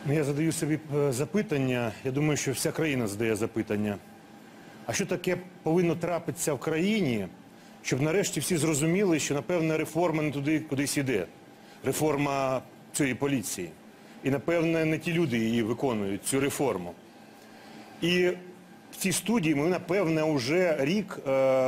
Я задаю собі запитання, я думаю, що вся країна задає запитання. А що таке повинно трапитися в країні, щоб нарешті всі зрозуміли, що, напевне, реформа не туди кудись йде. Реформа цієї поліції. І, напевне, не ті люди її виконують, цю реформу. І в цій студії ми, напевне, вже рік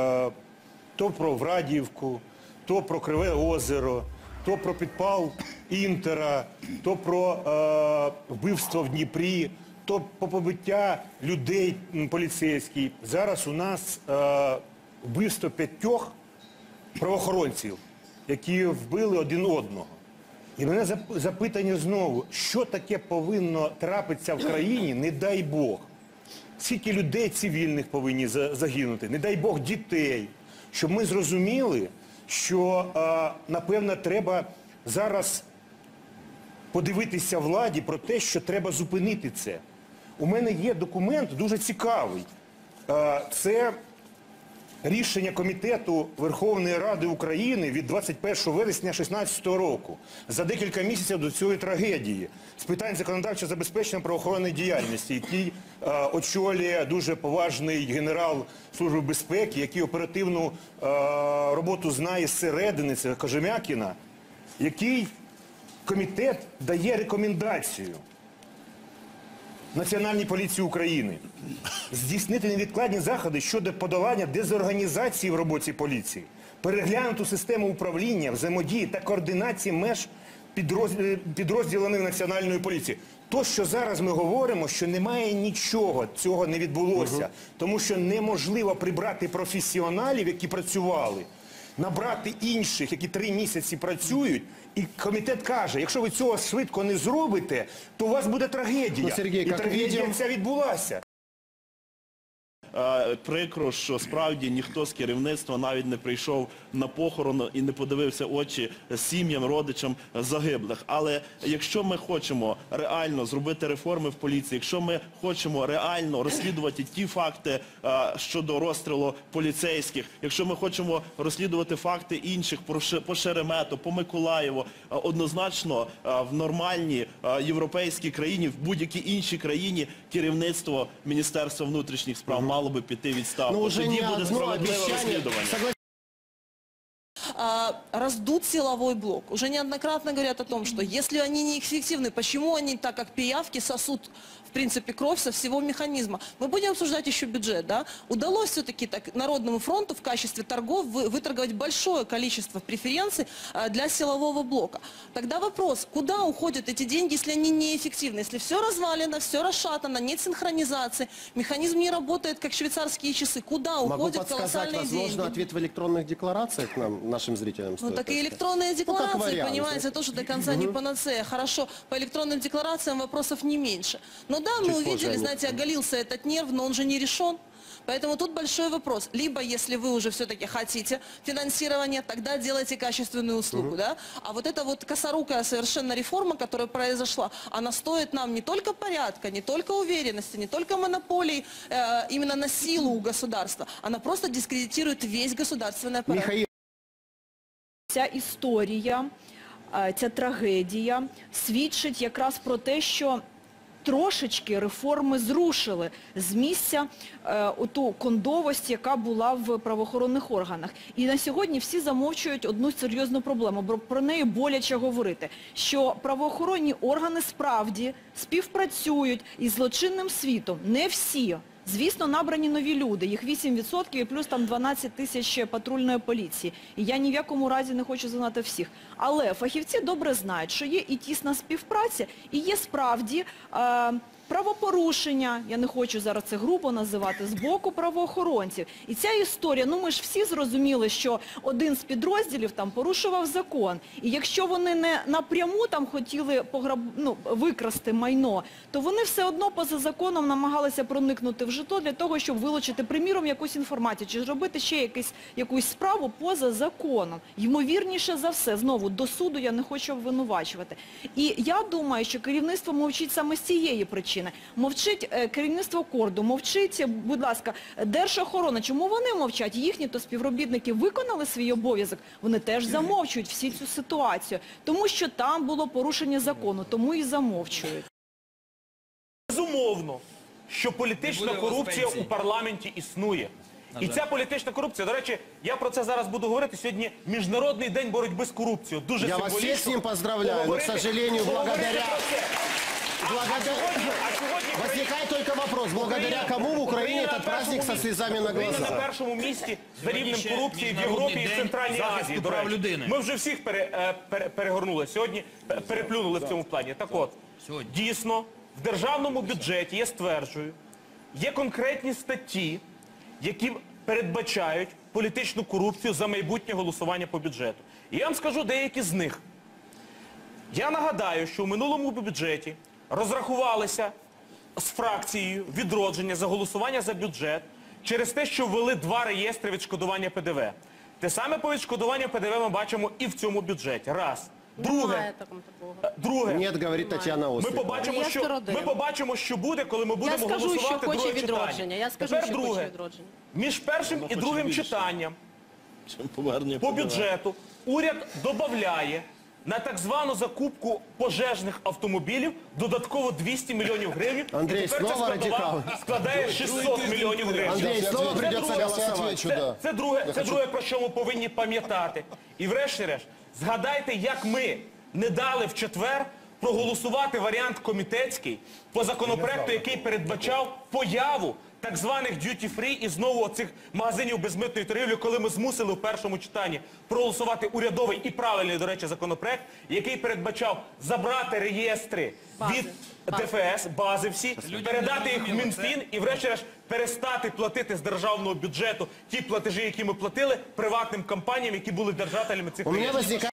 то про Врадіївку, то про Криве озеро, то про підпал Інтера, то про вбивство в Дніпрі, то по побиття людей поліцейських. Зараз у нас вбивство 5 правоохоронців, які вбили один одного. І мене запитання знову, що таке повинно трапитися в країні, не дай Бог. Скільки людей цивільних повинні загинути, не дай Бог дітей. Щоб ми зрозуміли, що, напевно, треба зараз подивитися владі про те, що треба зупинити це. У мене є документ дуже цікавий. Це рішення Комітету Верховної Ради України від 21 вересня 2016 року, за декілька місяців до цієї трагедії, з питань законодавчого забезпечення правоохоронної діяльності, який очолює дуже поважний генерал Служби безпеки, який оперативну роботу знає зсередини, це Кожем'якіна, який комітет дає рекомендацію Національній поліції України здійснити невідкладні заходи щодо подолання дезорганізації в роботі поліції, переглянуту систему управління, взаємодії та координації меж підрозділами Національної поліції. То, що зараз ми говоримо, що немає нічого, цього не відбулося, тому що неможливо прибрати професіоналів, які працювали, набрати інших, які 3 місяці працюють, і комітет каже, якщо ви цього швидко не зробите, то у вас буде трагедія. Сергій, і трагедія ця відбулася. Прикро, що справді ніхто з керівництва навіть не прийшов на похорон і не подивився в очі сім'ям, родичам загиблих. Але якщо ми хочемо реально зробити реформи в поліції, якщо ми хочемо реально розслідувати ті факти щодо розстрілу поліцейських, якщо ми хочемо розслідувати факти інших по Шеремету, по Миколаєву, однозначно в нормальній європейській країні, в будь-якій іншій країні керівництво Міністерства внутрішніх справ мало би піти відставку. Тоді буде справедливе розслідування. Раздут силовой блок. Уже неоднократно говорят о том, что если они неэффективны, почему они, так как пиявки, сосут, в принципе, кровь со всего механизма? Мы будем обсуждать еще бюджет, да? Удалось все-таки так Народному фронту в качестве торгов выторговать большое количество преференций для силового блока. Тогда вопрос, куда уходят эти деньги, если они неэффективны? Если все развалено, все расшатано, нет синхронизации, механизм не работает, как швейцарские часы, куда уходят колоссальные деньги? Возможно, ответ в электронных декларациях нам, нашим зрителям. Ну так и электронные декларации, понимаете, тоже до конца не панацея. Хорошо, по электронным декларациям вопросов не меньше. Но да, мы увидели, знаете, оголился этот нерв, но он же не решен. Поэтому тут большой вопрос. Либо, если вы уже все-таки хотите финансирование, тогда делайте качественную услугу, да? А вот эта вот косорукая совершенно реформа, которая произошла, она стоит нам не только порядка, не только уверенности, не только монополий именно на силу у государства, она просто дискредитирует весь государственный аппарат. Михаил. Ця історія, ця трагедія свідчить якраз про те, що трошечки реформи зрушили з місця оту кондовость, яка була в правоохоронних органах. І на сьогодні всі замовчують одну серйозну проблему, бо про неї боляче говорити, що правоохоронні органи справді співпрацюють із злочинним світом. Не всі. Звісно, набрані нові люди, їх 8% і плюс там 12 тисяч патрульної поліції. І я ні в якому разі не хочу знати всіх. Але фахівці добре знають, що є і тісна співпраця, і є справді правопорушення, я не хочу зараз це грубо називати, з боку правоохоронців. І ця історія, ну ми ж всі зрозуміли, що один з підрозділів там порушував закон. І якщо вони не напряму там хотіли викрасти майно, то вони все одно поза законом намагалися проникнути в житло для того, щоб вилучити, приміром, якусь інформацію, чи зробити ще якусь справу поза законом. Ймовірніше за все, знову, до суду я не хочу обвинувачувати. І я думаю, що керівництво мовчить саме з цієї причини. Мовчить керівництво КОРДу, мовчить, будь ласка, Держохорона. Чому вони мовчать? Їхні-то співробітники виконали свій обов'язок, вони теж замовчують всю цю ситуацію. Тому що там було порушення закону, тому і замовчують. безумовно, що політична корупція у парламенті існує. І ця політична корупція, до речі, я про це зараз буду говорити. Сьогодні Міжнародний день боротьби з корупцією. Дуже Я вас символічно. всех с ним поздравляю, но, к сожалению, благодаря... Возникает только вопрос, благодаря кому в Украине этот праздник со слезами на Україна на глазах? першому місці за рівнем корупції в Європі і в Центральній Азії. До речі. Ми вже всіх перегорнули сьогодні, переплюнули в цьому плані. Так от, дійсно, в державному бюджеті, я стверджую, є конкретні статті, які передбачають політичну корупцію за майбутнє голосування по бюджету. І я вам скажу деякі з них. Я нагадаю, що у минулому бюджеті розрахувалися з фракцією «Відродження» за голосування за бюджет через те, що ввели 2 реєстри відшкодування ПДВ. Те саме по відшкодуванню ПДВ ми бачимо і в цьому бюджеті. Раз. Друге. Нет, говорит Татьяна Ми Острикова. побачимо, що буде, коли ми будемо голосувати друге читання. Я скажу, Тепер що друге. хоче відродження. Між першим і другим читанням Повернення по ПДВ. бюджету уряд додає на так звану закупку пожежних автомобілів додатково 200 мільйонів гривень. Андрій, і тепер ця знову складова радикал. складає 600 мільйонів гривень. Андрей, снова придется Я голосовать. отвечу, да. Це друге, про що ми повинні пам'ятати. І врешті-решт, згадайте, як ми не дали в четвер проголосувати варіант комітетський по законопроекту, який передбачав появу так званих duty-free і знову оцих магазинів безмитної торгівлі, коли ми змусили в першому читанні проголосувати урядовий і правильний, до речі, законопроект, який передбачав забрати реєстри від ДФС, бази всі, передати їх в Мінфін і врешті-решт перестати платити з державного бюджету ті платежі, які ми платили приватним компаніям, які були держателями цих У меня реєстрів. возникает